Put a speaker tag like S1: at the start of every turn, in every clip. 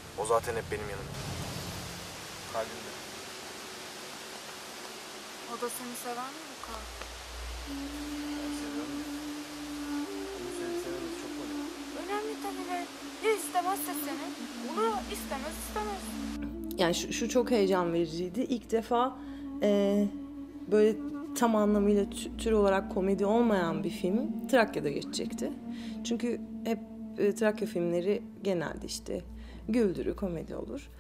S1: O zaten hep benim yanımda.
S2: Kalbimde.
S3: O da seni sever mi Luka?
S1: Ben seviyorum ya. Onun seni sevmesi çok önemli.
S3: Önemli tabii be. Ya istemezse seni? Olur, istemez istemez.
S4: Yani şu çok heyecan vericiydi. İlk defa böyle tam anlamıyla tür olarak komedi olmayan bir film Trakya'da geçecekti. Çünkü hep Trakya filmleri genelde işte güldürü, komedi olur.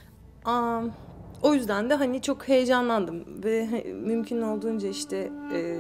S4: O yüzden de hani çok heyecanlandım ve mümkün olduğunca işte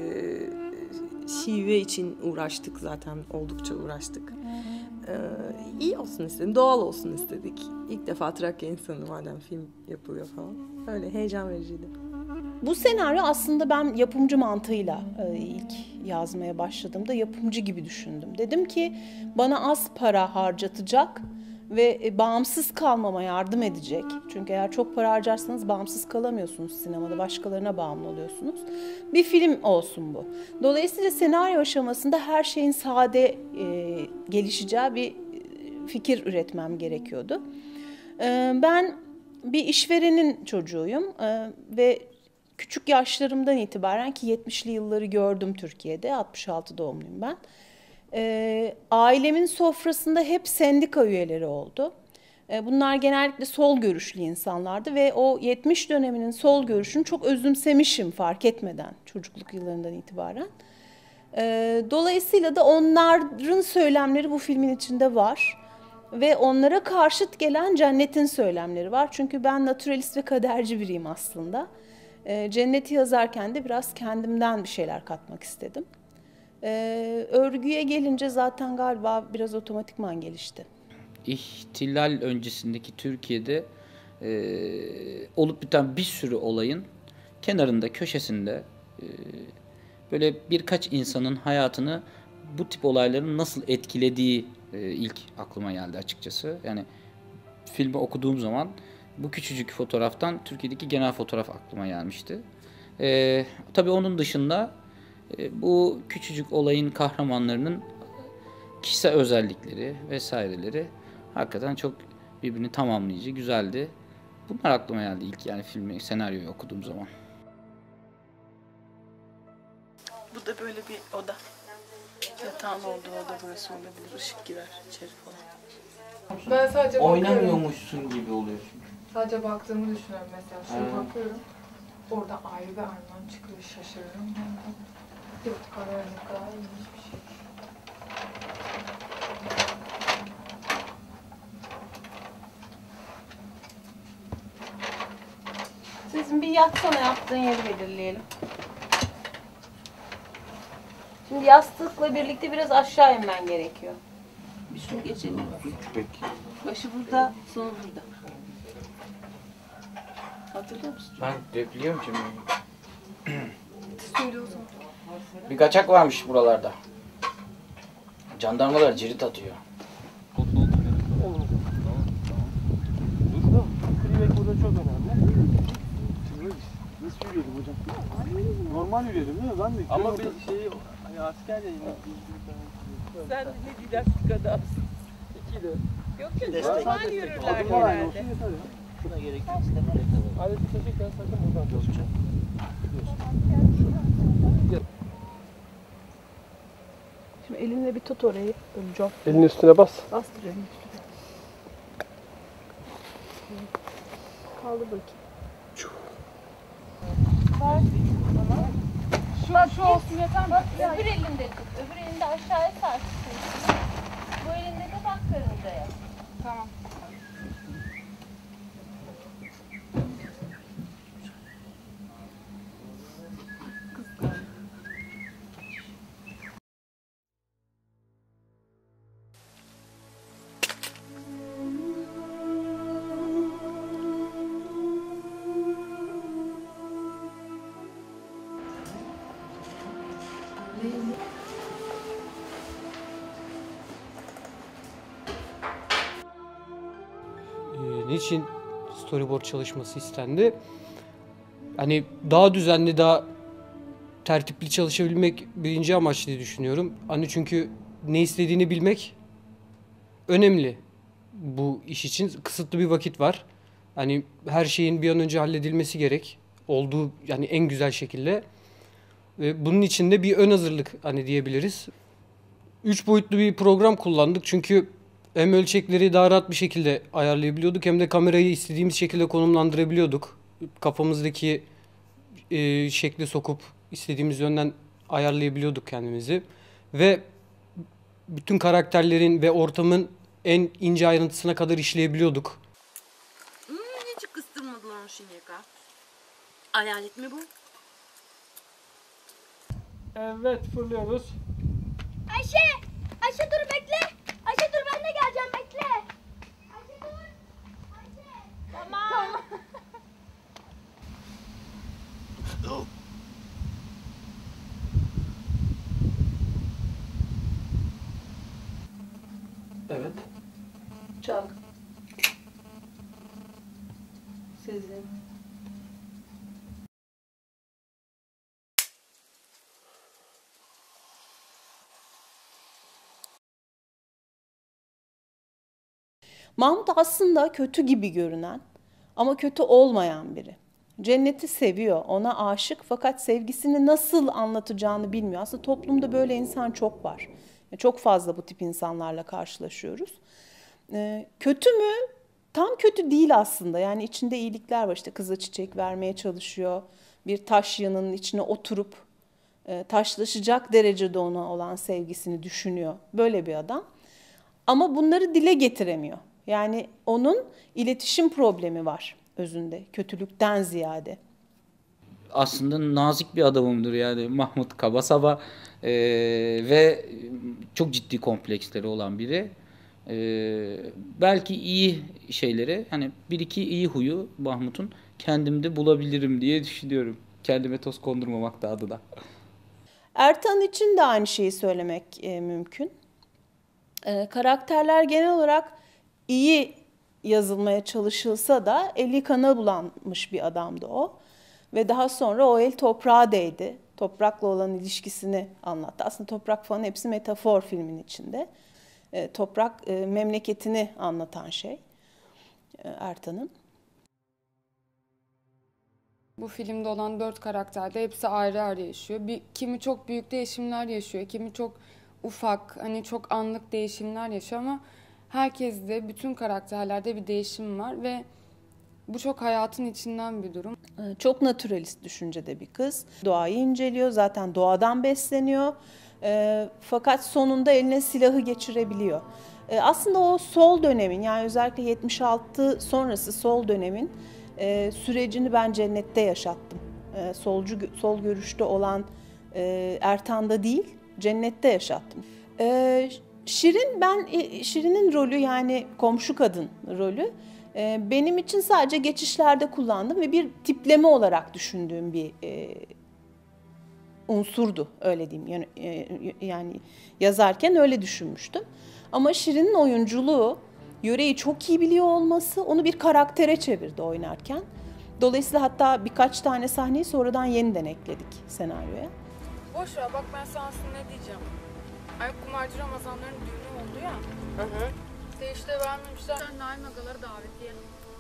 S4: şive için uğraştık, zaten oldukça uğraştık. İyi olsun istedim, doğal olsun istedik. İlk defa Trakya insanı madem film yapılıyor falan. Öyle heyecan vericiydi.
S5: Bu senaryo aslında ben yapımcı mantığıyla ilk yazmaya başladığımda yapımcı gibi düşündüm. Dedim ki bana az para harcatacak ve bağımsız kalmama yardım edecek. Çünkü eğer çok para harcarsanız bağımsız kalamıyorsunuz sinemada, başkalarına bağımlı oluyorsunuz. Bir film olsun bu. Dolayısıyla senaryo aşamasında her şeyin sade gelişeceği bir fikir üretmem gerekiyordu. Ben bir işverenin çocuğuyum ve küçük yaşlarımdan itibaren, ki 70'li yılları gördüm Türkiye'de, 66 doğumluyum ben. Ailemin sofrasında hep sendika üyeleri oldu. Bunlar genellikle sol görüşlü insanlardı ve o 70 döneminin sol görüşünü çok özümsemişim fark etmeden, çocukluk yıllarından itibaren. Dolayısıyla da onların söylemleri bu filmin içinde var. Ve onlara karşıt gelen Cennet'in söylemleri var. Çünkü ben naturalist ve kaderci biriyim aslında. Cennet'i yazarken de biraz kendimden bir şeyler katmak istedim. Örgüye gelince zaten galiba biraz otomatikman gelişti.
S6: İhtilal öncesindeki Türkiye'de olup biten bir sürü olayın kenarında, köşesinde böyle birkaç insanın hayatını bu tip olayların nasıl etkilediği ilk aklıma geldi açıkçası. Yani filmi okuduğum zaman bu küçücük fotoğraftan Türkiye'deki genel fotoğraf aklıma gelmişti. Tabii onun dışında bu küçücük olayın kahramanlarının kişisel özellikleri vesaireleri hakikaten çok birbirini tamamlayıcı, güzeldi. Bunlar aklıma geldi ilk, yani filmi, senaryoyu okuduğum zaman.
S5: Bu da böyle bir oda. Yatağın olduğu oda burası olabilir. Işık girer içeri falan.
S7: Ben sadece bakıyorum.
S6: Oynamıyormuşsun gibi oluyorsun.
S7: Sadece baktığımı düşünüyorum mesela. Şöyle bakıyorum. Orada ayrı bir armağan çıkıyor. Şaşırıyorum. Yok, karanlık daha iyiymiş bir şey.
S5: Sizin bir yatsana, yaptığın yeri belirleyelim. Şimdi yastıkla birlikte biraz aşağı inmen gerekiyor. Bir şunu geçelim.
S6: Peki.
S5: Başı burada, sonu burada. Hatırlıyor musun?
S6: Ben biliyorum şimdi.
S7: Söyle o zaman.
S6: Bir kaçak varmış buralarda. Jandarmalar cirit atıyor.
S2: Freeway burada çok önemli. Nasıl yürüyelim hocam? Normal yürüyelim değil mi? Ben de ama bir şey hani asker ya yine.
S8: Sen ne didaktik adamsın.
S2: İki de.
S8: Yok normal yürürler genelde.
S2: Buna gerek yok. Hadi teşekkürler, sakın buradan çalışacağım.
S5: Şimdi elinle bir tut orayı. Önce.
S2: Elin üstüne bas.
S5: Bastır elini üstüne. Kaldır bakayım.
S3: Şu olsun yeter mi? Öbür elinde tut. Öbür elinde aşağıya sarkıtın. Bu elinde de bak karıncaya. Tamam.
S9: Niçin storyboard çalışması istendi? Hani daha düzenli, daha tertipli çalışabilmek birinci amaç diye düşünüyorum. Hani çünkü ne istediğini bilmek önemli. bu iş için kısıtlı bir vakit var. Hani her şeyin bir an önce halledilmesi gerek. Olduğu yani en güzel şekilde. Ve bunun için de bir ön hazırlık hani diyebiliriz. 3 boyutlu bir program kullandık çünkü hem ölçekleri daha rahat bir şekilde ayarlayabiliyorduk hem de kamerayı istediğimiz şekilde konumlandırabiliyorduk. Kafamızdaki şekle sokup istediğimiz yönden ayarlayabiliyorduk kendimizi. Ve bütün karakterlerin ve ortamın en ince ayrıntısına kadar işleyebiliyorduk.
S4: Hiç kıstırmadılar onu şimdiye kadar. Hayalet mi bu?
S2: Evet, fırlıyoruz.
S10: Ayşe dur bekle. Ayşe dur, ben de geleceğim, bekle. Ayşe dur. Ayşe. Tamam.
S2: Evet.
S5: Çal. Sezin. Mahmut aslında kötü gibi görünen ama kötü olmayan biri. Cenneti seviyor, ona aşık fakat sevgisini nasıl anlatacağını bilmiyor. Aslında toplumda böyle insan çok var. Çok fazla bu tip insanlarla karşılaşıyoruz. Kötü mü? Tam kötü değil aslında. Yani içinde iyilikler var. İşte kıza çiçek vermeye çalışıyor. Bir taş yığınının içine oturup taşlaşacak derecede ona olan sevgisini düşünüyor. Böyle bir adam. Ama bunları dile getiremiyor. Yani onun iletişim problemi var özünde, kötülükten ziyade.
S6: Aslında nazik bir adamımdır yani Mahmut Kabasaba ve çok ciddi kompleksleri olan biri. Belki iyi şeyleri, hani bir iki iyi huyu Mahmut'un kendimde bulabilirim diye düşünüyorum. Kendime toz kondurmamak da adına.
S5: Ertan için de aynı şeyi söylemek mümkün. Karakterler genel olarak iyi yazılmaya çalışılsa da eli kana bulanmış bir adamdı o. Ve daha sonra o el toprağa değdi. Toprakla olan ilişkisini anlattı. Aslında toprak falan hepsi metafor filmin içinde. Toprak memleketini anlatan şey Ertan'ın.
S11: Bu filmde olan 4 karakter de hepsi ayrı ayrı yaşıyor. Kimi çok büyük değişimler yaşıyor, kimi çok ufak, hani çok anlık değişimler yaşıyor ama herkeste, bütün karakterlerde bir değişim var ve bu çok hayatın içinden bir durum.
S5: Çok naturalist düşüncede bir kız. Doğayı inceliyor, zaten doğadan besleniyor. Fakat sonunda eline silahı geçirebiliyor. Aslında o sol dönemin, yani özellikle 76 sonrası sol dönemin sürecini ben Cennet'te yaşattım. Sol görüşte olan Ertan'da değil, Cennet'te yaşattım. Şirin'in rolü, yani komşu kadın rolü benim için sadece geçişlerde kullandım ve bir tipleme olarak düşündüğüm bir unsurdu, öyle diyeyim. Yani yazarken öyle düşünmüştüm. Ama Şirin'in oyunculuğu, yöreyi çok iyi biliyor olması onu bir karaktere çevirdi oynarken. Dolayısıyla hatta birkaç tane sahneyi sonradan yeniden ekledik senaryoya.
S7: Boş ver, bak ben sana aslında ne diyeceğim. Ay, kumarcı Ramazanların düğünü oldu ya. İşte vermemişler. Sen Naim Agaları davetiye.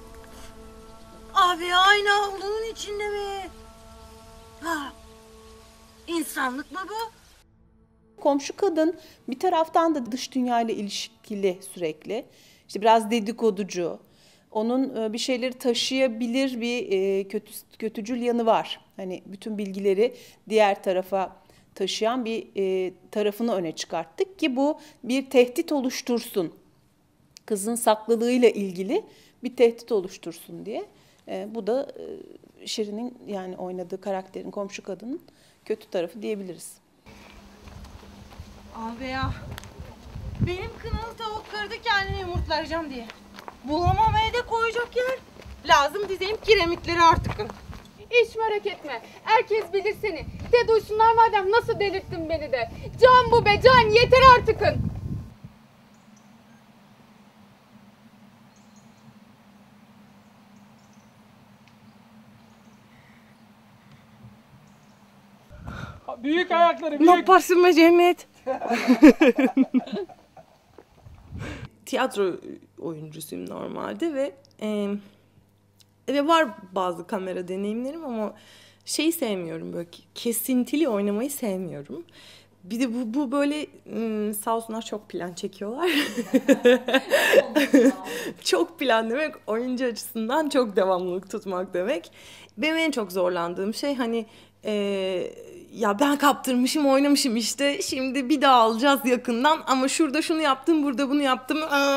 S10: Abi aynı avlunun içinde mi? Ha. İnsanlık mı bu?
S5: Komşu kadın bir taraftan da dış dünyayla ilişkili sürekli. İşte biraz dedikoducu. Onun bir şeyleri taşıyabilir bir kötücül yanı var. Hani bütün bilgileri diğer tarafa taşıyan bir tarafını öne çıkarttık ki bu bir tehdit oluştursun. Kızın saklılığıyla ilgili bir tehdit oluştursun diye. Bu da Şirin'in, yani oynadığı karakterin, komşu kadının kötü tarafı diyebiliriz.
S10: Abi ya. Benim kınalı tavuk kırdı kendini yumurtlayacağım diye. Bulamam, evde koyacak yer. Lazım dizeyim kiremitleri artık.
S7: Hiç merak etme. Herkes bilir seni. De duysunlar madem, nasıl delirttin beni de. Can bu be can, yeter artıkın.
S2: Büyük ayakları,
S4: Ne yaparsın be Cemiyet? tiyatro oyuncusuyum normalde ve var bazı kamera deneyimlerim ama şeyi sevmiyorum, böyle kesintili oynamayı sevmiyorum. Bir de bu böyle sağ olsunlar çok plan çekiyorlar. Çok plan demek oyuncu açısından çok devamlılık tutmak demek. Benim en çok zorlandığım şey hani ya ben kaptırmışım, oynamışım işte, şimdi bir daha alacağız yakından ama şurada şunu yaptım, burada bunu yaptım.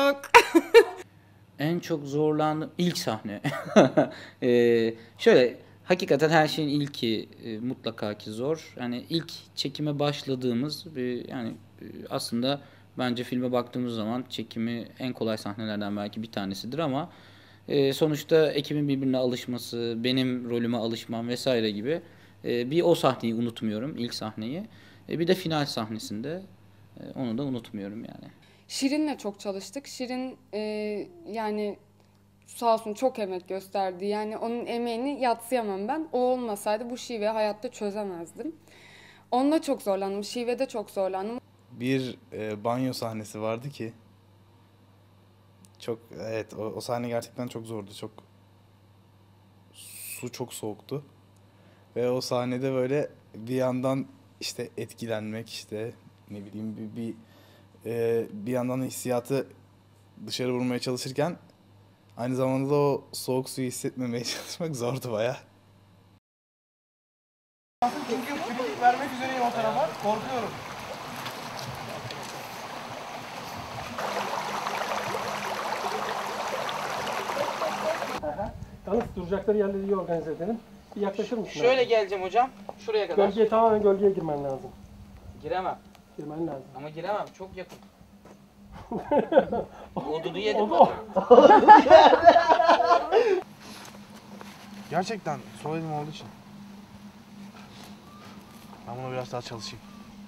S6: En çok zorlandığım ilk sahne. Şöyle, hakikaten her şeyin ilki mutlaka ki zor. Yani ilk çekime başladığımız aslında bence filme baktığımız zaman çekimi en kolay sahnelerden belki bir tanesidir ama sonuçta ekibin birbirine alışması, benim rolüme alışmam vesaire gibi bir o sahneyi unutmuyorum, ilk sahneyi. Bir de final sahnesinde onu da unutmuyorum yani.
S11: Şirin'le çok çalıştık. Şirin yani sağ olsun çok emek gösterdi. Yani onun emeğini yadsıyamam ben. O olmasaydı bu şiveyi hayatta çözemezdim. Onunla çok zorlandım. Şivede çok zorlandım.
S1: Bir banyo sahnesi vardı ki o sahne gerçekten çok zordu. Su çok soğuktu. Ve o sahnede böyle bir yandan işte etkilenmek, işte ne bileyim bir yandan hissiyatı dışarı vurmaya çalışırken aynı zamanda da o soğuk suyu hissetmemeye çalışmak zordu bayağı.
S2: Çünkü free vermek üzereyim o tarafa. Korkuyorum.
S12: Yalnız duracakları yerleri iyi organize edelim. Bir yaklaşır mısın?
S6: Şöyle geleceğim hocam. Şuraya kadar.
S12: Tamamen gölgeye girmen lazım.
S6: Giremem.
S12: Girmen lazım.
S6: Ama giremem. Çok yakın. Odunu yedim.
S1: Gerçekten sol elim olduğu için. Ben buna biraz daha çalışayım.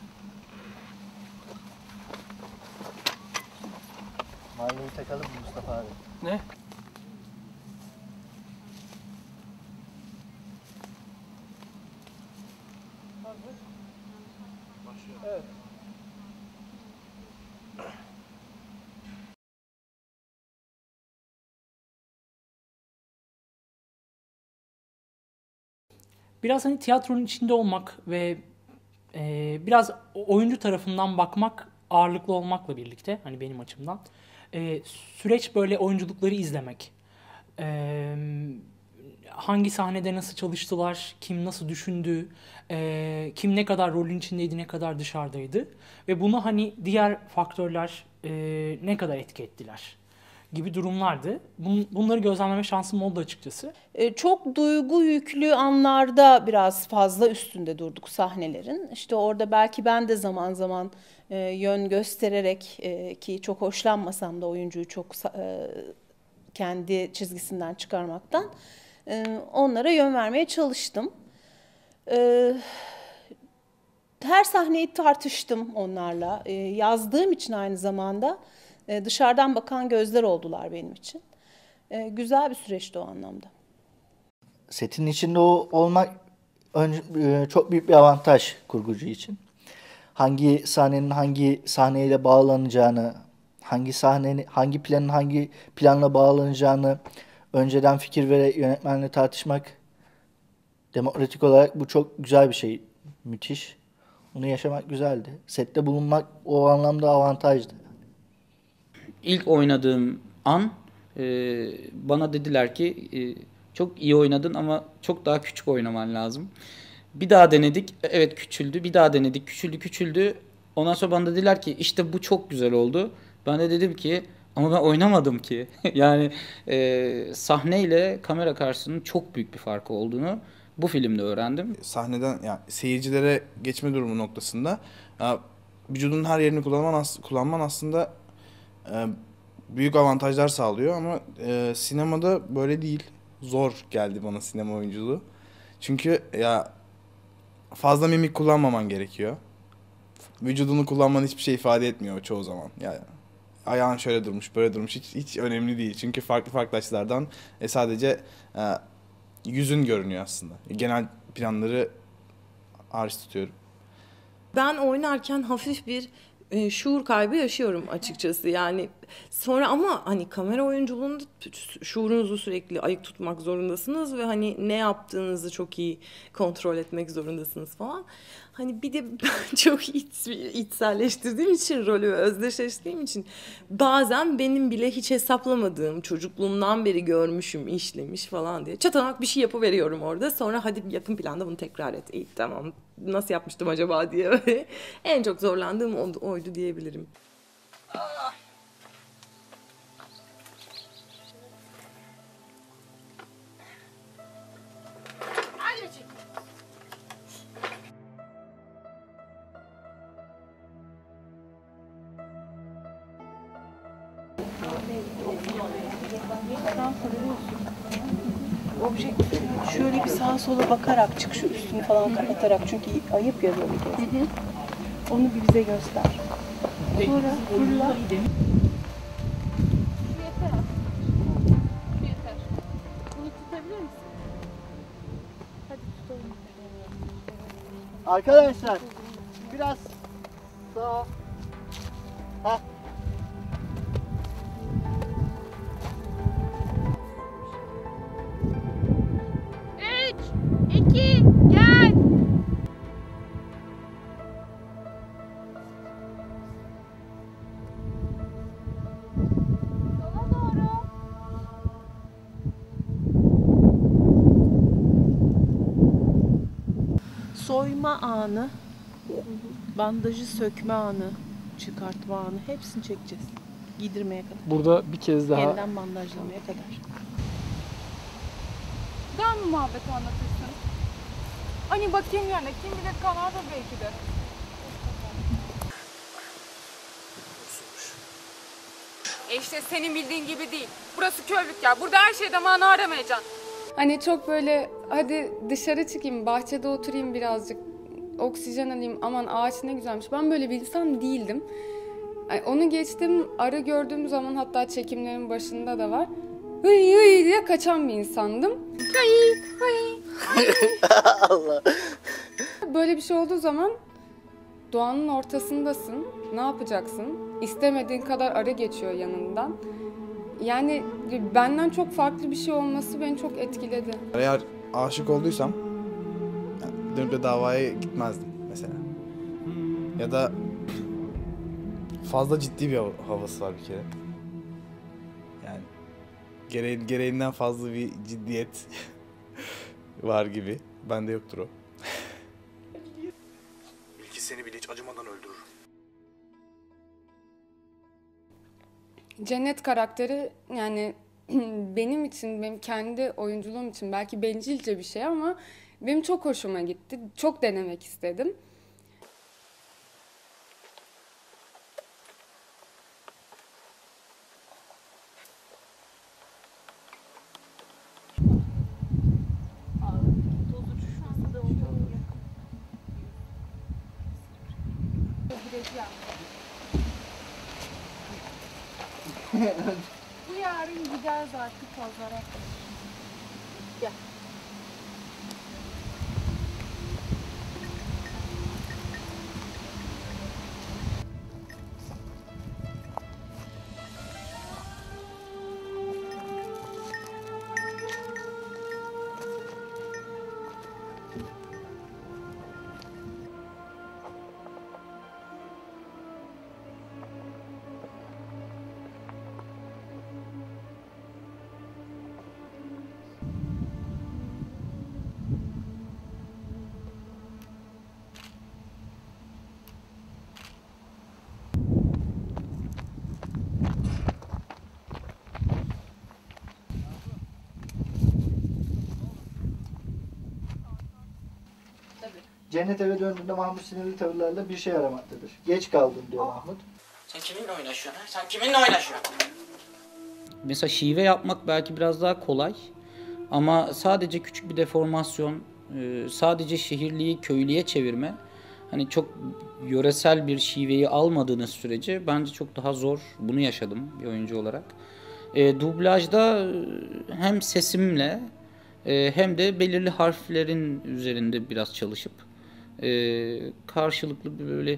S2: Mahalleyi takalım mı Mustafa abi?
S12: Ne? Evet.
S13: Biraz hani tiyatronun içinde olmak ve biraz oyuncu tarafından bakmak ağırlıklı olmakla birlikte, hani benim açımdan süreç böyle oyunculukları izlemek. Hangi sahnede nasıl çalıştılar, kim nasıl düşündü, kim ne kadar rolün içindeydi, ne kadar dışarıdaydı ve bunu hani diğer faktörler ne kadar etki ettiler gibi durumlardı. Bunları gözlemleme şansım oldu açıkçası.
S5: Çok duygu yüklü anlarda biraz fazla üstünde durduk sahnelerin. İşte orada belki ben de zaman zaman yön göstererek ki çok hoşlanmasam da oyuncuyu çok kendi çizgisinden çıkarmaktan onlara yön vermeye çalıştım. Her sahneyi tartıştım onlarla. Yazdığım için aynı zamanda dışarıdan bakan gözler oldular benim için. Güzel bir süreçti o anlamda.
S14: Setin içinde olmak çok büyük bir avantaj kurgucu için. Hangi sahnenin hangi sahneyle bağlanacağını, hangi planın hangi planla bağlanacağını önceden fikir ve yönetmenle tartışmak demokratik olarak bu çok güzel bir şey. Müthiş. Onu yaşamak güzeldi. Sette bulunmak o anlamda avantajdı.
S6: İlk oynadığım an bana dediler ki çok iyi oynadın ama çok daha küçük oynaman lazım. Bir daha denedik. Evet, küçüldü. Bir daha denedik. Küçüldü. Ondan sonra bana dediler ki işte bu çok güzel oldu. Ben de dedim ki ama ben oynamadım ki. Yani sahneyle kamera karşısının çok büyük bir farkı olduğunu bu filmde öğrendim.
S1: Sahneden yani seyircilere geçme durumu noktasında vücudun her yerini kullanman aslında büyük avantajlar sağlıyor ama sinemada böyle değil. Zor geldi bana sinema oyunculuğu. Çünkü ya fazla mimik kullanmaman gerekiyor. Vücudunu kullanman hiçbir şey ifade etmiyor çoğu zaman. Yani ayağın şöyle durmuş, böyle durmuş hiç önemli değil. Çünkü farklı açılardan sadece yüzün görünüyor aslında. Genel planları hariç tutuyorum.
S4: Ben oynarken hafif bir şuur kaybı yaşıyorum açıkçası. Yani Sonra ama hani kamera oyunculuğunda şuurunuzu sürekli ayık tutmak zorundasınız ve hani ne yaptığınızı çok iyi kontrol etmek zorundasınız falan. Hani bir de ben çok içselleştirdiğim için rolü ve özdeşleştiğim için bazen benim bile hiç hesaplamadığım, çocukluğumdan beri görmüşüm, işlemiş falan diye çatanak bir şey yapıveriyorum orada. Sonra hadi yapım planda bunu tekrar et. İyi, tamam, nasıl yapmıştım acaba diye böyle. En çok zorlandığım oydu diyebilirim.
S5: Objektif şöyle bir sağa sola bakarak çık, şu üstünü falan kapatarak, çünkü ayıp ya böyle kez. Onu bir bize göster. Sonra fırla.
S14: Arkadaşlar biraz sağa. Heh.
S10: Gel. Sola doğru.
S5: Soyma anı, bandajı sökme anı, çıkartma anı, hepsini çekeceğiz. Giydirmeye kadar.
S12: Burada bir kez daha
S5: Yeniden bandajlamaya kadar.
S11: Daha mı muhabbet anlatırsın? Hani bakayım yani, kim bilir kanardır belki de. İşte senin bildiğin gibi değil. Burası köylük ya. Burada her şeyde mana aramayacaksın. Hani çok böyle hadi dışarı çıkayım, bahçede oturayım birazcık, oksijen alayım, aman ağaç ne güzelmiş. Ben böyle bir insan değildim. Onu geçtim, arı gördüğüm zaman, hatta çekimlerin başında da var, hıy hıy diye kaçan bir insandım. Hıy hıy.
S14: Allah.
S11: Böyle bir şey olduğu zaman doğanın ortasındasın. Ne yapacaksın? İstemediğin kadar arı geçiyor yanından. Yani benden çok farklı bir şey olması beni çok etkiledi.
S1: Eğer aşık olduysam dönüp de davaya gitmezdim mesela. Ya da fazla ciddi bir havası var bir kere. Yani gereğinden fazla bir ciddiyet var gibi. Bende yoktur o.
S15: Bilgi seni bile hiç acımadan öldürür.
S11: Cennet karakteri yani benim için, benim kendi oyunculuğum için belki bencilce bir şey ama benim çok hoşuma gitti. Çok denemek istedim.
S10: Bu yarın gideriz artık pazara. Gel.
S14: Cennet eve döndüğünde Mahmut sinirli tavırlarla bir şey aramaktadır. Geç kaldın diyor Mahmut.
S6: Sen kiminle oynaşıyorsun? Sen kiminle oynaşıyorsun? Mesela şive yapmak belki biraz daha kolay. Ama sadece küçük bir deformasyon, sadece şehirliyi köylüye çevirme, hani çok yöresel bir şiveyi almadığınız sürece bence çok daha zor. Bunu yaşadım bir oyuncu olarak. Dublajda hem sesimle hem de belirli harflerin üzerinde biraz çalışıp karşılıklı böyle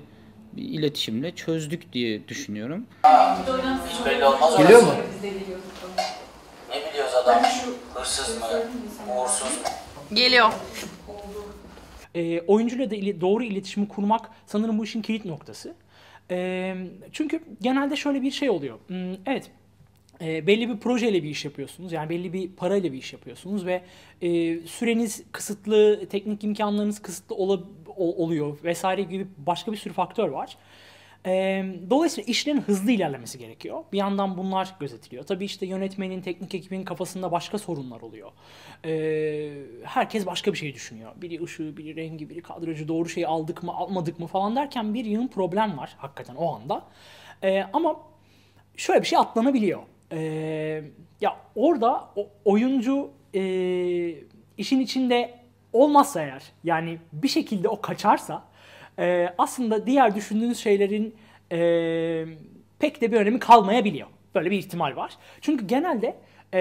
S6: bir iletişimle çözdük diye düşünüyorum.
S14: Hiç belli olmaz. Geliyor mu? Ne biliyoruz adam? Hırsız mı? Uğursuz mu?
S10: Geliyor.
S13: Oyuncuyla da doğru iletişimi kurmak sanırım bu işin kilit noktası. Çünkü genelde şöyle bir şey oluyor. Evet, belli bir projeyle bir iş yapıyorsunuz. Yani belli bir parayla bir iş yapıyorsunuz ve süreniz kısıtlı, teknik imkanlarınız kısıtlı oluyor vesaire gibi başka bir sürü faktör var. Dolayısıyla işlerin hızlı ilerlemesi gerekiyor. Bir yandan bunlar gözetiliyor. Tabii işte yönetmenin, teknik ekibin kafasında başka sorunlar oluyor. Herkes başka bir şey düşünüyor. Biri ışığı, biri rengi, biri kadrajı, doğru şeyi aldık mı, almadık mı falan derken bir yığın problem var hakikaten o anda. Ama şöyle bir şey atlanabiliyor. Ya orada oyuncu işin içinde olmazsa eğer, yani bir şekilde o kaçarsa aslında diğer düşündüğünüz şeylerin pek de bir önemi kalmayabiliyor. Böyle bir ihtimal var. Çünkü genelde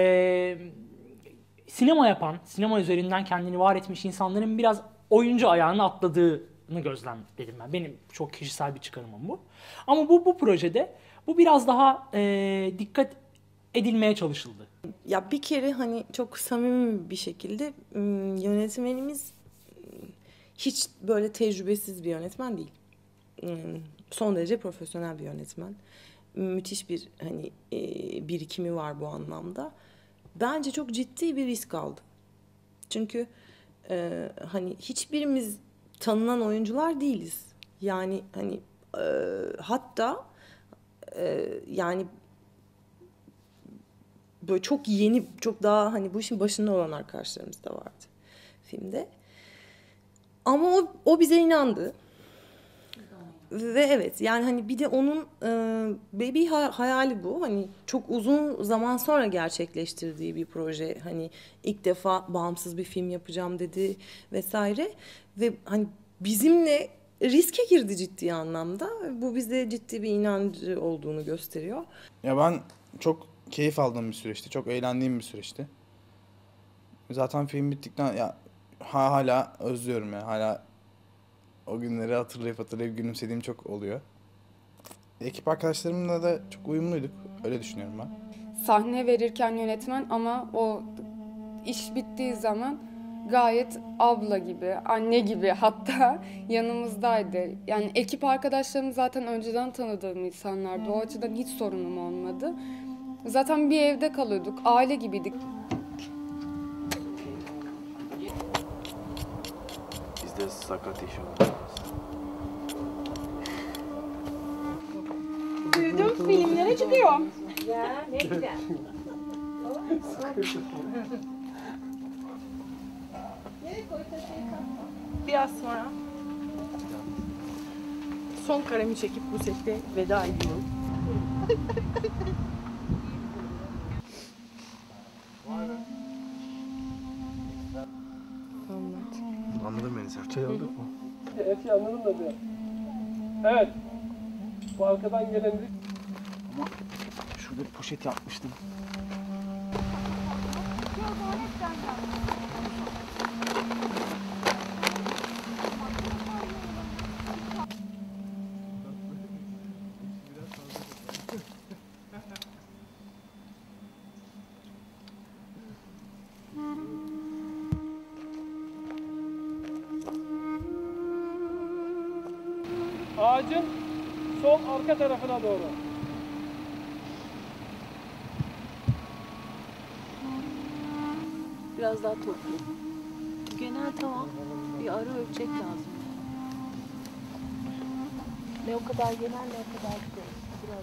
S13: sinema yapan, sinema üzerinden kendini var etmiş insanların biraz oyuncu ayağına atladığını gözlemledim ben. Benim çok kişisel bir çıkarımım bu. Ama bu projede bu biraz daha dikkat edilmeye çalışıldı.
S4: Ya bir kere hani çok samimi bir şekilde yönetmenimiz hiç böyle tecrübesiz bir yönetmen değil. Son derece profesyonel bir yönetmen. Müthiş bir hani birikimi var bu anlamda. Bence çok ciddi bir risk aldı. Çünkü hani hiçbirimiz tanınan oyuncular değiliz. Yani hani hatta yani böyle çok yeni, çok daha hani bu işin başında olan arkadaşlarımız da vardı filmde. Ama o bize inandı. Ve evet, yani hani bir de onun bir hayali bu. Hani çok uzun zaman sonra gerçekleştirdiği bir proje. Hani ilk defa bağımsız bir film yapacağım dedi vesaire. Ve hani bizimle riske girdi ciddi anlamda. Bu bize ciddi bir inancı olduğunu gösteriyor.
S1: Ya ben çok keyif aldığım bir süreçti. Çok eğlendiğim bir süreçti. Zaten film bittikten ya hala özlüyorum ya. Hala o günleri hatırlayıp gülümsediğim çok oluyor. Ekip arkadaşlarımla da çok uyumluyduk. Öyle düşünüyorum ben.
S11: Sahne verirken yönetmen ama o iş bittiği zaman gayet abla gibi, anne gibi hatta yanımızdaydı. Yani ekip arkadaşlarım zaten önceden tanıdığım insanlardı. O açıdan hiç sorunum olmadı. Zaten bir evde kalıyorduk, aile gibiydik.
S2: Bizde sakat iş var.
S8: Duydum, filmlere çıkıyor.
S10: Ya ne güzel.
S8: Biraz sonra son karemi çekip bu sette veda ediyorum.
S15: Anladın beni sen.
S12: Şey olduk mu? Evet anladım da diyor. Evet. Bu arkadan gelen
S2: Ama şurada bir poşet yapmıştım.
S12: ağacın sol arka tarafına doğru.
S5: Biraz daha toplu. Genel tamam. Bir ara ölçek lazım. Ne o kadar genel ne o kadar biraz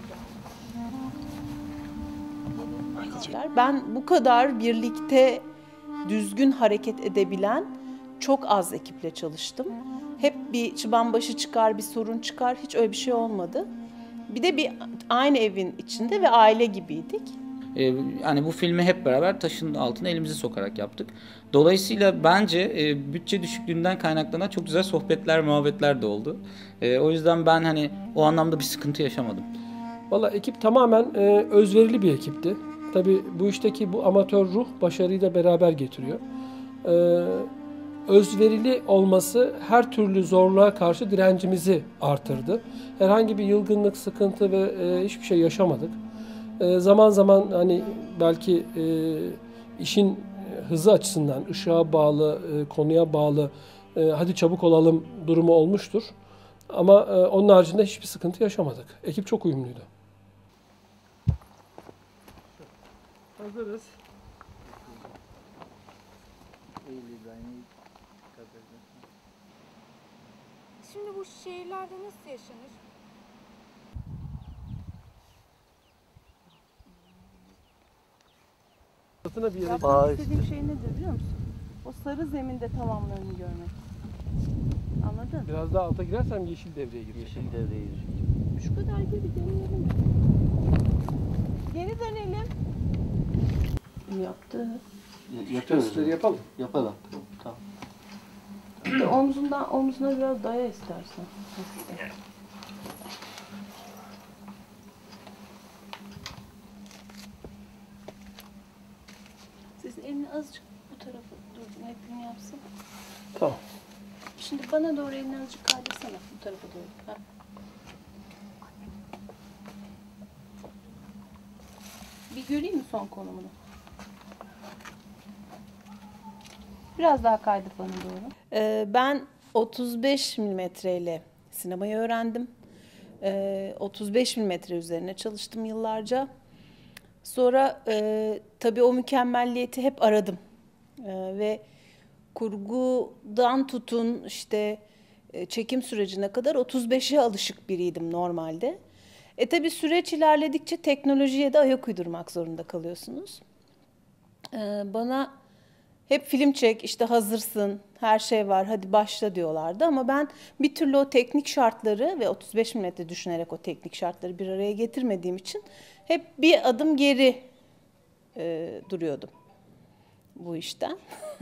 S5: daha. Ben bu kadar birlikte düzgün hareket edebilen çok az ekiple çalıştım. Hep bir çıban başı çıkar, bir sorun çıkar. Hiç öyle bir şey olmadı. Bir de aynı evin içinde ve aile gibiydik.
S6: Yani bu filmi hep beraber taşın altına elimizi sokarak yaptık. Dolayısıyla bence bütçe düşüklüğünden kaynaklanan çok güzel sohbetler, muhabbetler de oldu. O yüzden ben hani o anlamda bir sıkıntı yaşamadım.
S12: Valla ekip tamamen özverili bir ekipti. Tabii bu işteki bu amatör ruh başarıyı da beraber getiriyor. özverili olması her türlü zorluğa karşı direncimizi artırdı. Herhangi bir yılgınlık, sıkıntı ve hiçbir şey yaşamadık. Zaman zaman hani belki işin hızı açısından ışığa bağlı, konuya bağlı hadi çabuk olalım durumu olmuştur. Ama onun haricinde hiçbir sıkıntı yaşamadık. Ekip çok uyumluydu. Hazırız.
S11: Şimdi bu şehirlerde nasıl yaşanır?
S5: Yapmak istediğim şey nedir biliyor musun? O sarı zeminde tamamlarını görmek. Anladın?
S12: Biraz daha alta girersem yeşil devreye girecek.
S14: Yeşil devreye girecek.
S5: Şu kadar gir bir deneyelim. Geri dönelim. Yaptı.
S14: Yapıyoruz.
S12: Yapalım.
S14: Yapalım. Tamam.
S5: İşte omzuna biraz daya istersen. Siz elini azıcık bu tarafa dur. Netliğini yapsın.
S12: Tamam.
S5: Şimdi bana doğru elini azıcık kaydırsana. Bu tarafa doğru. Ha. Bir göreyim mi son konumunu? Biraz daha kaydır bana doğru. Ben 35 milimetreyle sinemayı öğrendim. 35 milimetre üzerine çalıştım yıllarca. Sonra tabii o mükemmelliyeti hep aradım. Ve kurgudan tutun işte çekim sürecine kadar 35'e alışık biriydim normalde. Tabii süreç ilerledikçe teknolojiye de ayak uydurmak zorunda kalıyorsunuz. Bana hep film çek, işte hazırsın, her şey var, hadi başla diyorlardı. Ama ben bir türlü o teknik şartları ve 35 milimetre düşünerek o teknik şartları bir araya getirmediğim için hep bir adım geri duruyordum bu işten.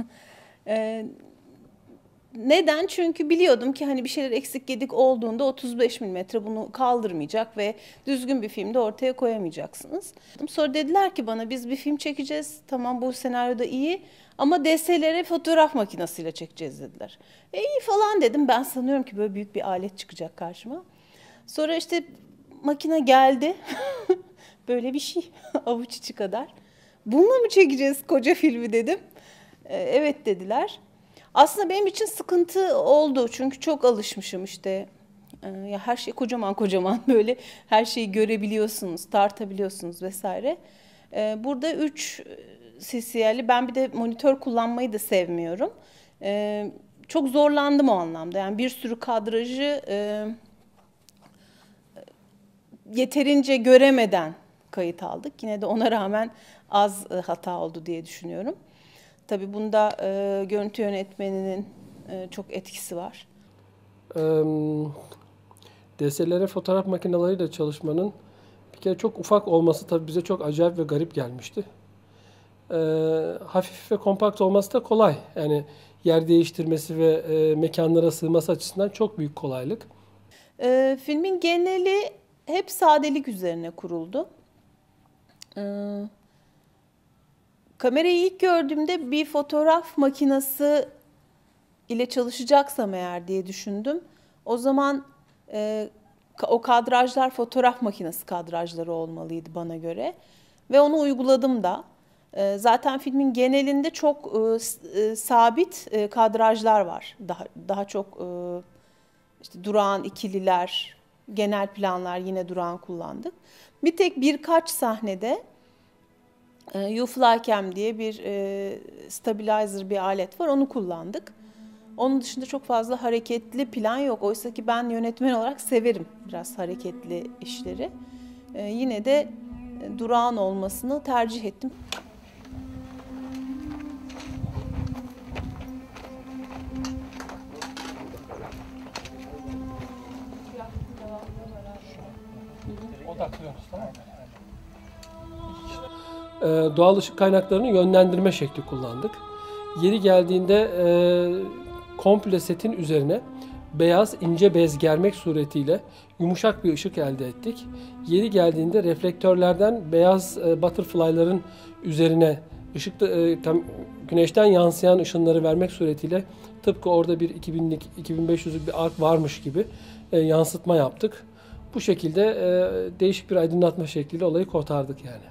S5: Neden? Çünkü biliyordum ki hani bir şeyler eksik gedik olduğunda 35 milimetre bunu kaldırmayacak ve düzgün bir filmde ortaya koyamayacaksınız. Sonra dediler ki bana biz bir film çekeceğiz. Tamam bu senaryoda iyi ama DSLR fotoğraf makinesiyle çekeceğiz dediler. İyi falan dedim. Ben sanıyorum ki böyle büyük bir alet çıkacak karşıma. Sonra işte makine geldi. Böyle bir şey avuç içi kadar. Bununla mı çekeceğiz koca filmi dedim. Evet dediler. Aslında benim için sıkıntı oldu çünkü çok alışmışım işte ya her şey kocaman kocaman böyle her şeyi görebiliyorsunuz, tartabiliyorsunuz vesaire. Burada 3 CCL'li ben bir de monitör kullanmayı da sevmiyorum. Çok zorlandım o anlamda yani bir sürü kadrajı yeterince göremeden kayıt aldık. Yine de ona rağmen az hata oldu diye düşünüyorum. Tabii bunda görüntü yönetmeninin çok etkisi var.
S12: DSLR fotoğraf makineleriyle çalışmanın bir kere çok ufak olması tabii bize çok acayip ve garip gelmişti. Hafif ve kompakt olması da kolay. Yani yer değiştirmesi ve mekanlara sığması açısından çok büyük kolaylık.
S5: Filmin geneli hep sadelik üzerine kuruldu. Kamerayı ilk gördüğümde bir fotoğraf makinesi ile çalışacaksam eğer diye düşündüm. O zaman o kadrajlar fotoğraf makinesi kadrajları olmalıydı bana göre. Ve onu uyguladım da. Zaten filmin genelinde çok sabit kadrajlar var. Daha çok işte durağan ikililer, genel planlar yine durağan kullandık. Bir tek birkaç sahnede U-Flycam diye bir stabilizer bir alet var. Onu kullandık. Onun dışında çok fazla hareketli plan yok. Oysa ki ben yönetmen olarak severim biraz hareketli işleri. Yine de durağan olmasını tercih ettim.
S12: Odaklıyoruz, tamam mı? Doğal ışık kaynaklarını yönlendirme şekli kullandık. Yeri geldiğinde komple setin üzerine beyaz ince bez germek suretiyle yumuşak bir ışık elde ettik. Yeri geldiğinde reflektörlerden beyaz butterfly'ların üzerine güneşten yansıyan ışınları vermek suretiyle Tıpkı orada bir 2000'lik, 2500'lük bir ark varmış gibi yansıtma yaptık. Bu şekilde değişik bir aydınlatma şekliyle olayı kurtardık yani.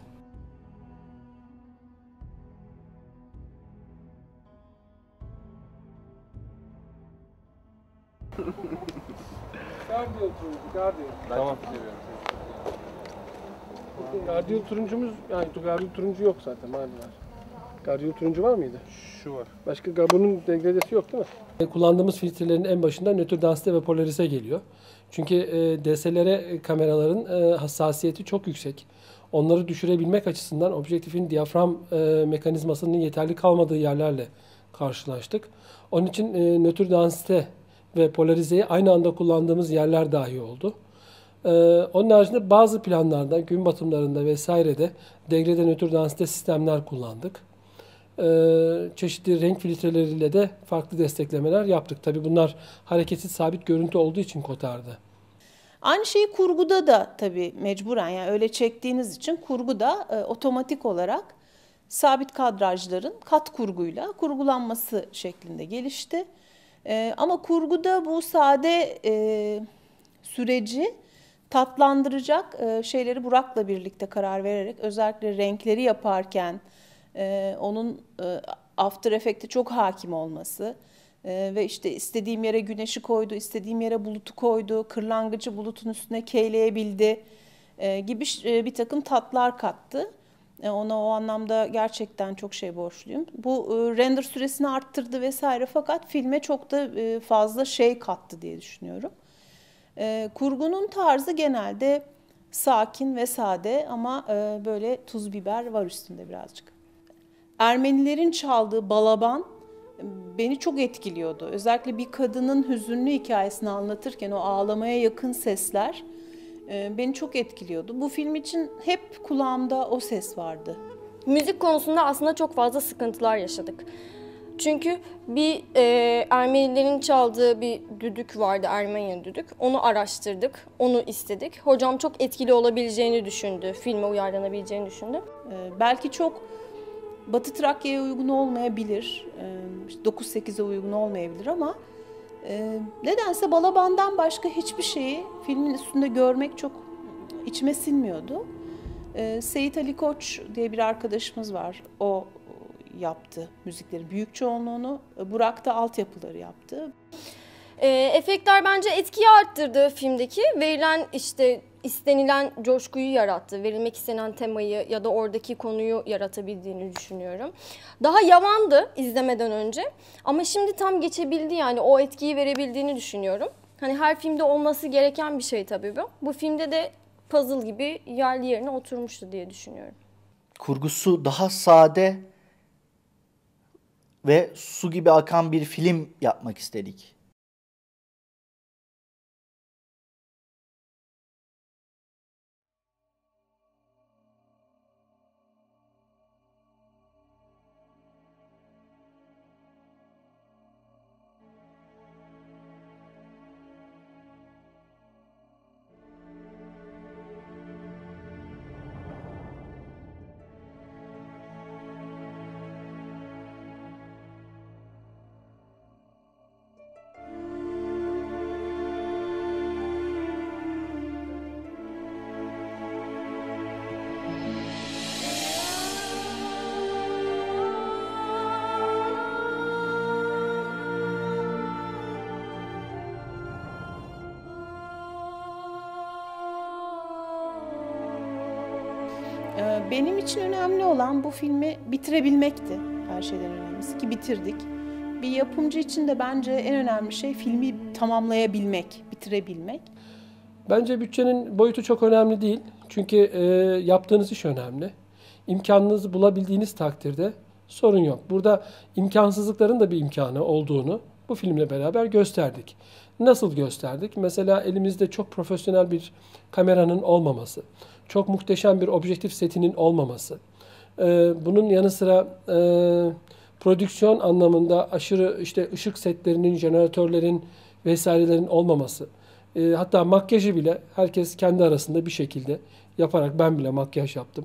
S12: Guardian turuncu, Guardian.
S2: Tamam.
S12: Guardian turuncumuz, yani Guardian turuncu yok zaten maalesef. Guardian turuncu var mıydı?
S2: Şu var.
S12: Başka bunun degradesi yok değil mi? Kullandığımız filtrelerin en başında nötr densite ve polarize geliyor. Çünkü DSLR kameraların hassasiyeti çok yüksek. Onları düşürebilmek açısından objektifin diyafram mekanizmasının yeterli kalmadığı yerlerle karşılaştık. Onun için nötr densite ve polarizeyi aynı anda kullandığımız yerler dahi oldu. Onun haricinde bazı planlarda, gün batımlarında vesairede degrade nötr densite sistemler kullandık. Çeşitli renk filtreleriyle de farklı desteklemeler yaptık. Tabii bunlar hareketsiz sabit görüntü olduğu için kotardı.
S5: Aynı şeyi kurguda da tabii mecburen, yani öyle çektiğiniz için kurguda otomatik olarak sabit kadrajların kat kurguyla kurgulanması şeklinde gelişti. Ama kurguda bu sade süreci tatlandıracak şeyleri Burak'la birlikte karar vererek, özellikle renkleri yaparken onun After Effects'e çok hakim olması ve işte istediğim yere güneşi koydu, istediğim yere bulutu koydu, kırlangıcı bulutun üstüne keyleyebildi gibi bir takım tatlar kattı. Ona o anlamda gerçekten çok şey borçluyum. Bu render süresini arttırdı vesaire, fakat filme çok da fazla şey kattı diye düşünüyorum. Kurgunun tarzı genelde sakin ve sade ama böyle tuz biber var üstünde birazcık. Ermenilerin çaldığı balaban beni çok etkiliyordu. Özellikle bir kadının hüzünlü hikayesini anlatırken o ağlamaya yakın sesler beni çok etkiliyordu. Bu film için hep kulağımda o ses vardı.
S16: Müzik konusunda aslında çok fazla sıkıntılar yaşadık. Çünkü bir Ermenilerin çaldığı bir düdük vardı, Ermeni düdük. Onu araştırdık, onu istedik. Hocam çok etkili olabileceğini düşündü, filme uyarlanabileceğini düşündü.
S5: Belki çok Batı Trakya'ya uygun olmayabilir, 9-8'e uygun olmayabilir ama nedense balabandan başka hiçbir şeyi filmin üstünde görmek çok içime sinmiyordu. Seyit Ali Koç diye bir arkadaşımız var, o yaptı müziklerin büyük çoğunluğunu, Burak da altyapıları yaptı.
S16: Efektler bence etkiyi arttırdı filmdeki. Verilen işte istenilen coşkuyu yarattı. Verilmek istenen temayı ya da oradaki konuyu yaratabildiğini düşünüyorum. Daha yavandı izlemeden önce ama şimdi tam geçebildi, yani o etkiyi verebildiğini düşünüyorum. Hani her filmde olması gereken bir şey tabii bu. Bu filmde de puzzle gibi yerli yerine oturmuştu diye düşünüyorum.
S14: Kurgusu daha sade ve su gibi akan bir film yapmak istedik.
S5: Benim için önemli olan bu filmi bitirebilmekti. Her şeyden önemlisi ki bitirdik. Bir yapımcı için de bence en önemli şey filmi tamamlayabilmek, bitirebilmek.
S12: Bence bütçenin boyutu çok önemli değil. Çünkü yaptığınız iş önemli. İmkanınızı bulabildiğiniz takdirde sorun yok. Burada imkansızlıkların da bir imkanı olduğunu bu filmle beraber gösterdik. Nasıl gösterdik? Mesela elimizde çok profesyonel bir kameranın olmaması, çok muhteşem bir objektif setinin olmaması, bunun yanı sıra prodüksiyon anlamında aşırı işte ışık setlerinin, jeneratörlerin vesairelerin olmaması, hatta makyajı bile herkes kendi arasında bir şekilde yaparak, ben bile makyaj yaptım,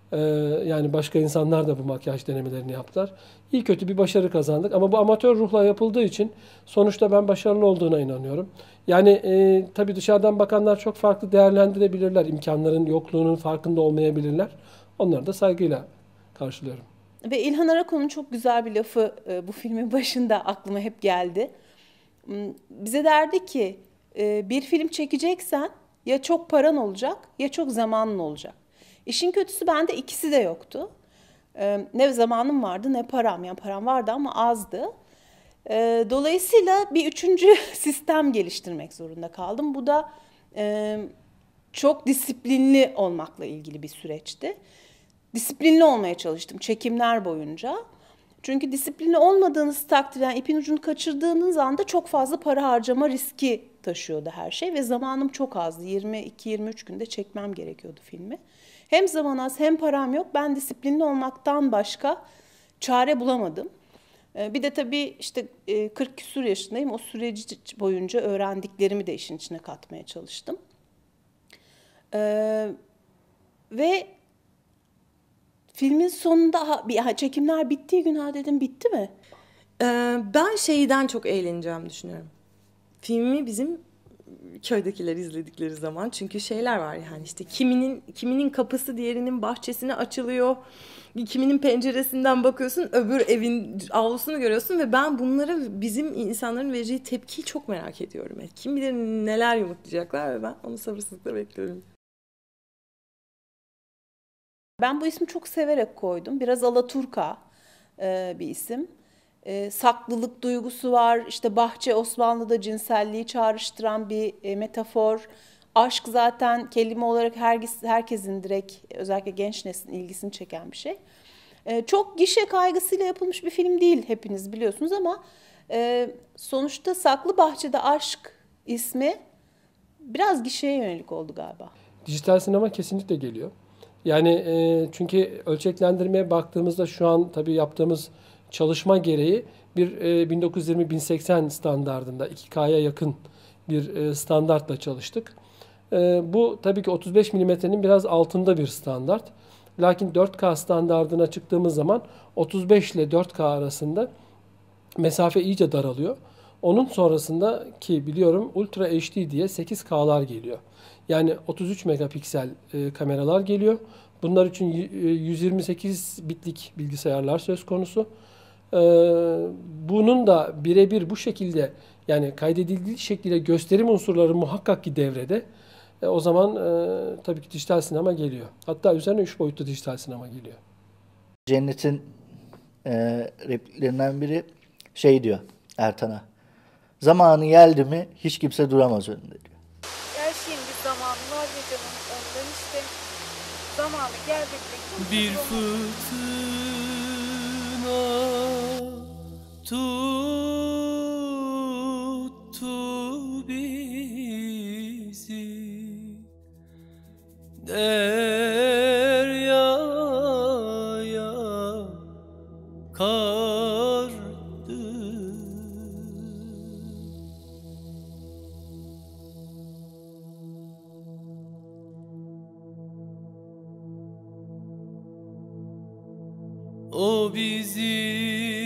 S12: Yani başka insanlar da bu makyaj denemelerini yaptılar. İyi kötü bir başarı kazandık ama bu amatör ruhla yapıldığı için sonuçta ben başarılı olduğuna inanıyorum. Yani tabii dışarıdan bakanlar çok farklı değerlendirebilirler. İmkanların yokluğunun farkında olmayabilirler. Onları da saygıyla karşılıyorum.
S5: Ve İlhan Arakon'un çok güzel bir lafı bu filmin başında aklıma hep geldi. Bize derdi ki bir film çekeceksen ya çok paran olacak ya çok zamanın olacak. İşin kötüsü bende ikisi de yoktu. Ne zamanım vardı ne param. Yani param vardı ama azdı. Dolayısıyla bir üçüncü sistem geliştirmek zorunda kaldım. Bu da çok disiplinli olmakla ilgili bir süreçti. Disiplinli olmaya çalıştım çekimler boyunca. Çünkü disiplinli olmadığınız takdirde, yani ipin ucunu kaçırdığınız anda çok fazla para harcama riski taşıyordu her şey. Ve zamanım çok azdı. 22-23 günde çekmem gerekiyordu filmi. Hem zaman az hem param yok. Ben disiplinli olmaktan başka çare bulamadım. Bir de tabii işte 40 küsur yaşındayım. O süreci boyunca öğrendiklerimi de işin içine katmaya çalıştım. Ve filmin sonunda çekimler bittiği gün dedim bitti mi?
S4: Ben şeyden çok eğleneceğimi düşünüyorum. Filmi bizim köydekiler izledikleri zaman, çünkü şeyler var yani, işte kiminin kapısı diğerinin bahçesine açılıyor. Kiminin penceresinden bakıyorsun, öbür evin avlusunu görüyorsun ve ben bunlara bizim insanların vereceği tepkiyi çok merak ediyorum. Yani kim bilir neler yumurtlayacaklar ve ben onu sabırsızlıkla bekliyorum.
S5: Ben bu ismi çok severek koydum. Biraz alaturka bir isim. Saklılık duygusu var. İşte bahçe Osmanlı'da cinselliği çağrıştıran bir metafor. Aşk zaten kelime olarak herkesin direkt, özellikle genç neslin ilgisini çeken bir şey. Çok gişe kaygısıyla yapılmış bir film değil, hepiniz biliyorsunuz ama sonuçta Saklı Bahçede Aşk ismi biraz gişeye yönelik oldu galiba.
S12: Dijital sinema kesinlikle geliyor. Yani çünkü ölçeklendirmeye baktığımızda şu an tabii yaptığımız çalışma gereği bir 1920-1080 standardında 2K'ya yakın bir standartla çalıştık. Bu tabii ki 35 milimetrenin biraz altında bir standart. Lakin 4K standardına çıktığımız zaman 35 ile 4K arasında mesafe iyice daralıyor. Onun sonrasında ki biliyorum Ultra HD diye 8K'lar geliyor. Yani 33 megapiksel kameralar geliyor. Bunlar için 128 bitlik bilgisayarlar söz konusu. Bunun da birebir bu şekilde, yani kaydedildiği şekilde gösterim unsurları muhakkak ki devrede. O zaman tabii ki dijital sinema geliyor. Hatta üzerine 3 boyutlu dijital sinema geliyor.
S14: Cennet'in repliklerinden biri şey diyor Ertan'a. Zamanı geldi mi hiç kimse duramaz önünde diyor.
S10: Her şeyin bir zamanı var ya canım, ondan işte zamanı geldikçe
S17: bir fırtına tuttu bizi deryaya kardı. O bizi